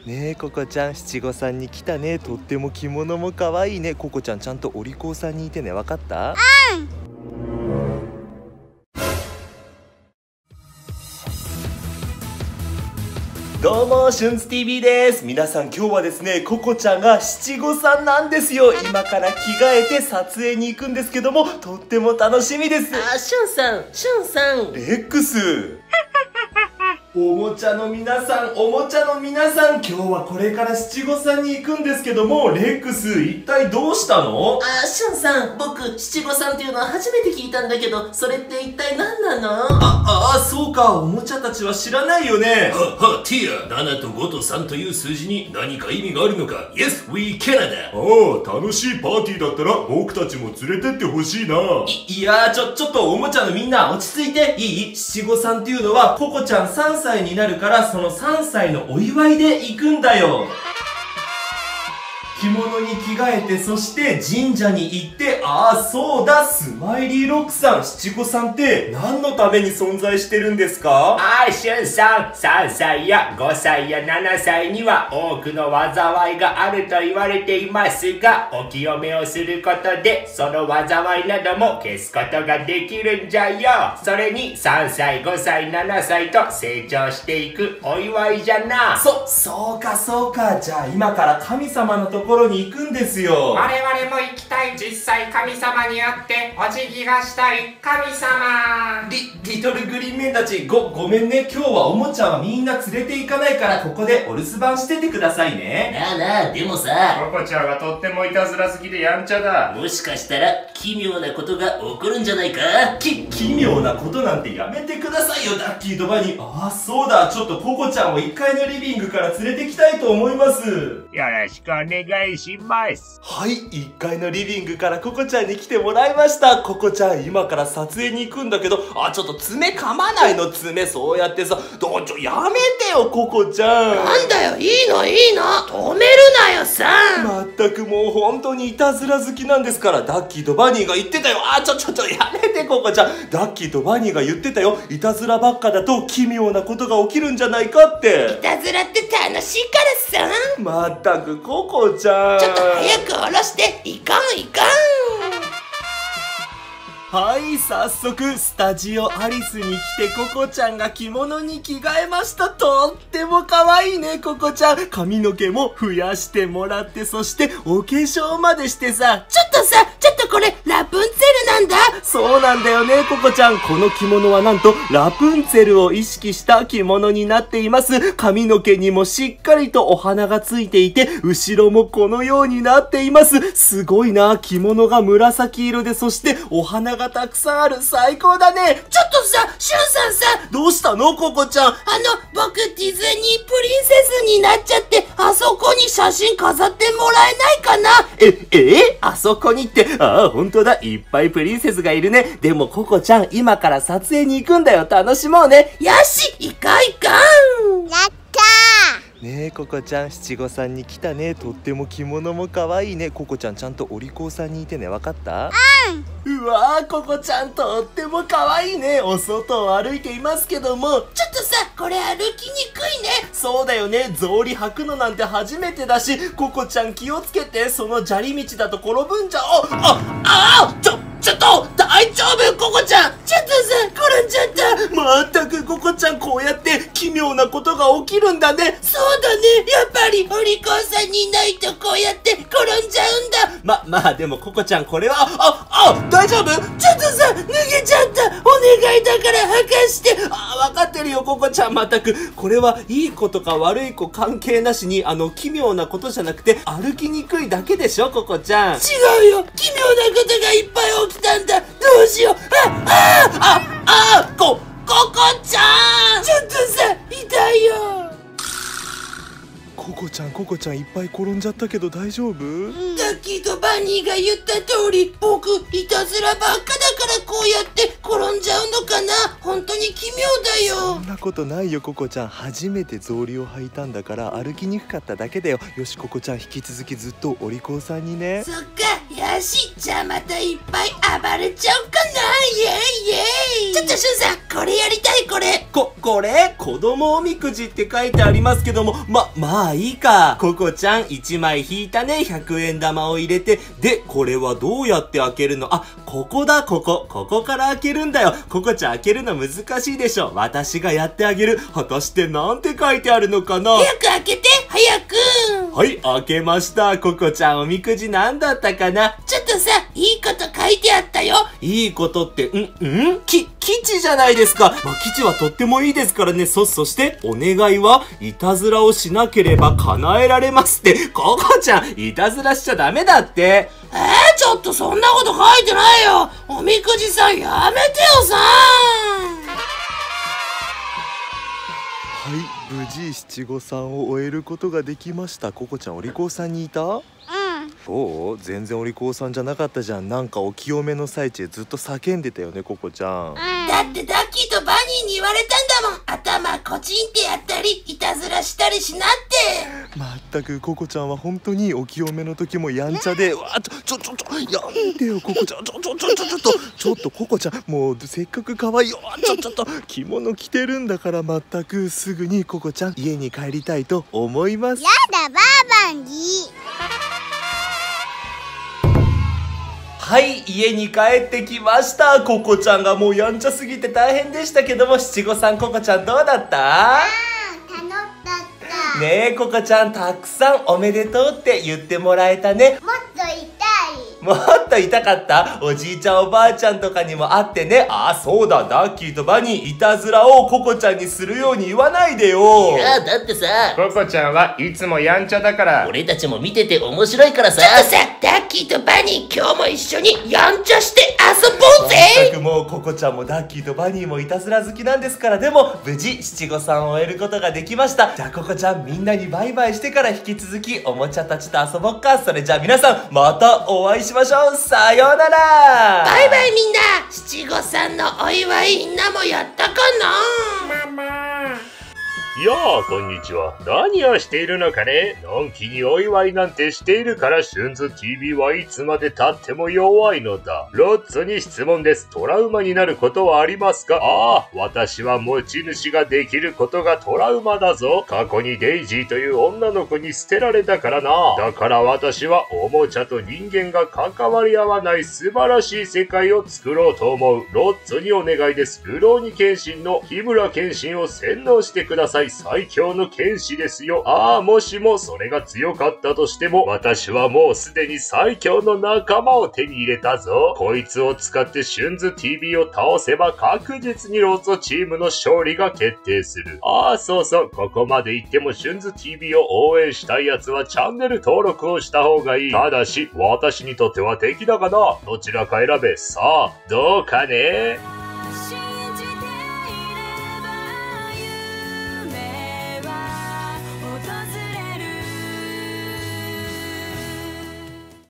ねえココちゃん、七五三に来たね。とっても着物も可愛いね。ココちゃんちゃんとお利口さんにいてね。わかった？どうも、しゅんつ TV です。皆さん、今日はですね、ココちゃんが七五三なんですよ。今から着替えて撮影に行くんですけども、とっても楽しみです。 しゅんさん、 レックスおもちゃの皆さん、今日はこれから七五三に行くんですけども、レックス、一体どうしたの？ しゅんさん、僕、七五三っていうのは初めて聞いたんだけど、それって一体何なの？ そうか、おもちゃたちは知らないよね。 ティア、7と5と3という数字に何か意味があるのか？ Yes, we can だ。 楽しいパーティーだったら僕たちも連れてってほしいな。 いやー、ちょっとおもちゃのみんな落ち着いていい？七五三っていうのは、ココちゃん3歳になるから、その3歳のお祝いで行くんだよ。着物に着替えて、そして神社に行って、そうだ、スマイリーロックさん、七五三って何のために存在してるんですか？ しゅんさん、3歳や5歳や7歳には多くの災いがあると言われていますが、お清めをすることで、その災いなども消すことができるんじゃよ。それに3歳、5歳、7歳と成長していくお祝いじゃな。 そうか。じゃあ今から神様のところに行くんですよ。 我々も行きたい。実際神様に会ってお辞儀がしたい。神様。 リトルグリーンメンたち、ごめんね。今日はおもちゃはみんな連れて行かないから、ここでお留守番しててくださいね。 でもさ、 ココちゃんはとってもいたずら好きでやんちゃだ。 もしかしたら奇妙なことが起こるんじゃないか？ 奇妙なことなんてやめてくださいよ、ダッキーとバニー。そうだ、ちょっとココちゃんを1階のリビングから連れてきたいと思います。 よろしくお願いします。 はい、1階のリビングからココちゃんに来てもらいました。ココちゃん、今から撮影に行くんだけど、ちょっと爪噛まないの、爪。そうやってさ、やめてよ、ココちゃん。 なんだよ、いいの。止めるなよさ。 まったくもう本当にいたずら好きなんですから。ダッキーとバニーが言ってたよ。ちょやめて、ココちゃん。ダッキーとバニーが言ってたよ。いたずらばっかだと奇妙なことが起きるんじゃないかって。 いたずらって楽しいからさ。 まったくココちゃん。 ちょっと早く下ろして。いかん。 はい、早速スタジオアリスに来て、ココちゃんが着物に着替えました。とっても可愛いね、ココちゃん。髪の毛も増やしてもらって、そしてお化粧までしてさ。 ちょっとこれラプンツェルなんだ。 そうなんだよね、ココちゃん。この着物はなんとラプンツェルを意識した着物になっています。髪の毛にもしっかりとお花がついていて、後ろもこのようになっています。すごいな。着物が紫色で、そしてお花がたくさんある。最高だね。 ちょっとさ、シュンさんさ。 どうしたの、ココちゃん。 僕ディズニープリンセスになっちゃって、あそこに写真飾ってもらえないかな？ あそこにって、本当だ。いっぱいプリンセスがいるね。でもココちゃん、今から撮影に行くんだよ。楽しもうね。 よし、いかん。やったー。ねえココちゃん、七五三に来たね。とっても着物も可愛いね。ココちゃんちゃんとお利口さんにいてね。わかった？うわー、ココちゃんとっても可愛いね。お外を歩いていますけども、 ちょっとさ、これ歩きにくいね。 そうだよね。草履履くのなんて初めてだし、ココちゃん気をつけて。その砂利道だと転ぶんじゃ。 ちょっと大丈夫、ココちゃん。ちょっとさ、転んじゃった。 まったくココちゃん、こうやって奇妙なことが起きるんだね。 そうだね。やっぱりお利口さんにいないとこうやって転んじゃうんだ。 まあでもココちゃん、これは大丈夫？ ちょっとさ、脱げちゃった。お願いだから剥がして。 わかってるよ、ココちゃん。まったくこれはいい子とか悪い子関係なしに、奇妙なことじゃなくて、歩きにくいだけでしょ、ココちゃん。 違うよ。奇妙なことがいっぱい起きたんだ。どうしよう。ココちゃん。ちょっとさ、痛いよ。 ココちゃんいっぱい転んじゃったけど大丈夫？ ダッキーとバニーが言った通り、僕いたずらばっかだからこうやって転んじゃうのかな。本当に奇妙だよ。 そんなことないよ、ココちゃん。初めて草履を履いたんだから歩きにくかっただけだよ。よし、ココちゃん、引き続きずっとお利口さんにね。 そっか、よし、じゃあまたいっぱい暴れちゃおうかな。イエイイエイ。ちょっとしゅんさん、これやりたいこれ。 これ子供おみくじって書いてありますけども、まあいいか。ココちゃん1枚引いたね。100円玉を入れて、で、これはどうやって開けるの？ここだ、ここから開けるんだよ。ココちゃん開けるの難しいでしょ。私がやってあげる。果たしてなんて書いてあるのかな？ 早く開けて、早く。 はい、開けました。ココちゃんおみくじなんだったかな？ ちょっとさ、いいこと書いてあったよ。 いいことって、基地じゃないですか。基地はとってもいいですからね。そして、お願いはいたずらをしなければ叶えられますって。ココちゃん、いたずらしちゃダメだって。 ちょっとそんなこと書いてないよ。おみくじさんやめてよさ。 はい、無事七五三を終えることができました。ココちゃんお利口さんにいた？そう？全然お利口さんじゃなかったじゃん。なんかお清めの最中ずっと叫んでたよね、ココちゃん。 だってダッキーとバニーに言われたんだもん。頭コチンってやったり、いたずらしたりしなって。 まったくココちゃんは本当にお清めの時もやんちゃで、やめてよココちゃん。ちょっとココちゃん、もうせっかく可愛いよ。着物着てるんだから、まったくすぐにココちゃん家に帰りたいと思います。 やだ、バーバンギー。 はい、家に帰ってきました。ココちゃんがもうやんちゃすぎて大変でしたけども、七五三ココちゃんどうだった？ 楽だった。 ねえ、ココちゃんたくさんおめでとうって言ってもらえたね。 もっと痛い。 もっと痛かった？おじいちゃんおばあちゃんとかにも会ってね。そうだ、ダッキーとバニー、いたずらをココちゃんにするように言わないでよ。 いや、だってさ、 ココちゃんはいつもやんちゃだから。 俺たちも見てて面白いからさ。 ちょっとさ、ダッキーとバニー、今日も一緒にやんちゃして遊ぼうぜ。 全くもうココちゃんもダッキーとバニーもいたずら好きなんですから。でも無事七五三を終えることができました。じゃあココちゃん、みんなにバイバイしてから引き続きおもちゃたちと遊ぼっか。それじゃあ皆さん、またお会いしましょう。さようなら。 バイバイみんな。七五三のお祝いみんなもやったかな？ ママ。 やあ、こんにちは。何をしているのかね？のんきにお祝いなんてしているから、シュンズ TV はいつまで経っても弱いのだ。ロッツに質問です。トラウマになることはありますか？私は持ち主ができることがトラウマだぞ。過去にデイジーという女の子に捨てられたからな。だから私はおもちゃと人間が関わり合わない素晴らしい世界を作ろうと思う。ロッツにお願いです。ルローニケンシンの日村ケンシンを洗脳してください。最強の剣士ですよ。もしもそれが強かったとしても、私はもうすでに最強の仲間を手に入れたぞ。こいつを使ってシュンズ TV を倒せば確実にロッツォチームの勝利が決定する。そうそう、ここまで言ってもシュンズ TV を応援したい奴はチャンネル登録をした方がいい。ただし、私にとっては敵だがな。どちらか選べ。さあ、どうかね。